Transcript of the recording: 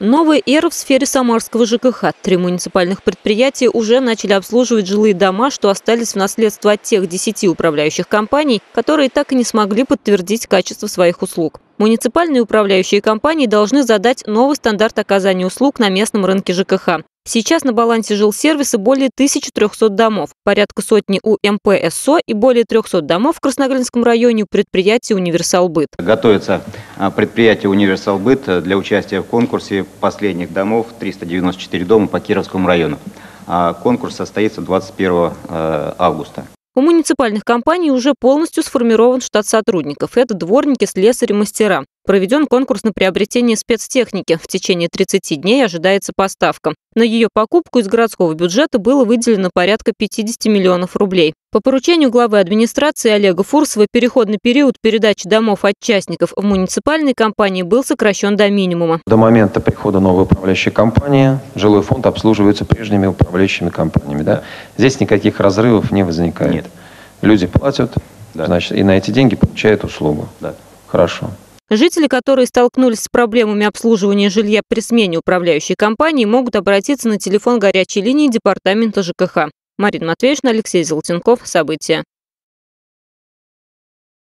Новая эра в сфере самарского ЖКХ. 3 муниципальных предприятия уже начали обслуживать жилые дома, что остались в наследство от тех 10 управляющих компаний, которые так и не смогли подтвердить качество своих услуг. Муниципальные управляющие компании должны задать новый стандарт оказания услуг на местном рынке ЖКХ. Сейчас на балансе жилсервиса более 1300 домов, порядка сотни у МП СО и более 300 домов в Красногринском районе у предприятия «Универсалбыт». Готовится предприятие «Универсалбыт» для участия в конкурсе последних домов, 394 дома по Кировскому району. Конкурс состоится 21 августа. У муниципальных компаний уже полностью сформирован штат сотрудников. Это дворники, слесари, мастера. Проведен конкурс на приобретение спецтехники. В течение 30 дней ожидается поставка. На ее покупку из городского бюджета было выделено порядка 50 миллионов рублей. По поручению главы администрации Олега Фурсова переходный период передачи домов от частников в муниципальные компании был сокращен до минимума. До момента прихода новой управляющей компании жилой фонд обслуживается прежними управляющими компаниями. Да? Здесь никаких разрывов не возникает. Нет. Люди платят, да, значит, и на эти деньги получают услугу. Да. Хорошо. Жители, которые столкнулись с проблемами обслуживания жилья при смене управляющей компании, могут обратиться на телефон горячей линии департамента ЖКХ. Марина Матвеевна, Алексей Золотенков. События.